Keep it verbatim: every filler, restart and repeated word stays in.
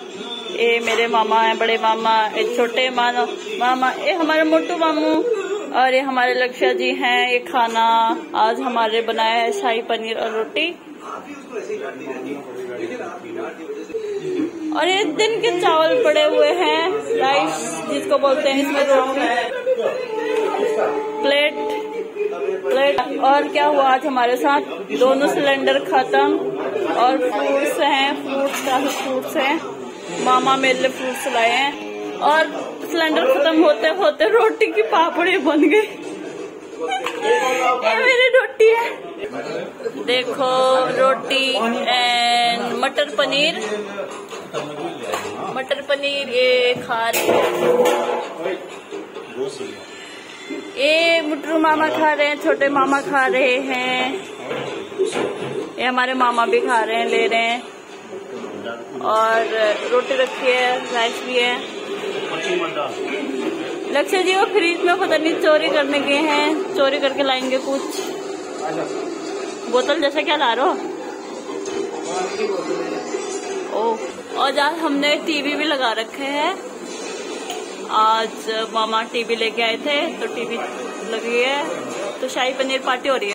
ये मेरे मामा है, बड़े मामा, ये छोटे मानो मामा, ये हमारे मोटू मामू और ये हमारे लक्ष्य जी हैं। ये खाना आज हमारे बनाया है शाही पनीर और रोटी। और ये दिन के चावल पड़े हुए हैं, राइस जिसको बोलते हैं, इसमें रोटी, प्लेट प्लेट। और क्या हुआ आज हमारे साथ, दोनों सिलेंडर खत्म और फ्रूट्स हैं, फ्रूट्स काफी फ्रूट्स हैं, मामा मेरे लिए फ्रूट्स लाए हैं। और सिलेंडर खत्म होते होते रोटी की पापड़ी बन गई। ये मेरी रोटी है, देखो रोटी एंड मटर पनीर, मटर पनीर ये खा रहे हैं, ये मुटरू मामा खा रहे हैं, छोटे मामा खा रहे हैं, ये हमारे मामा भी खा रहे हैं, ले रहे हैं। और रोटी रखी है, राइस भी है। लक्ष्य जी वो फ्रिज में पता नहीं चोरी करने गए हैं, चोरी करके लाएंगे कुछ। बोतल जैसा क्या ला रहे हो? ओ, और आज हमने टीवी भी लगा रखे हैं। आज मामा टीवी लेके आए थे तो टीवी लगी है, तो शाही पनीर पार्टी हो रही है।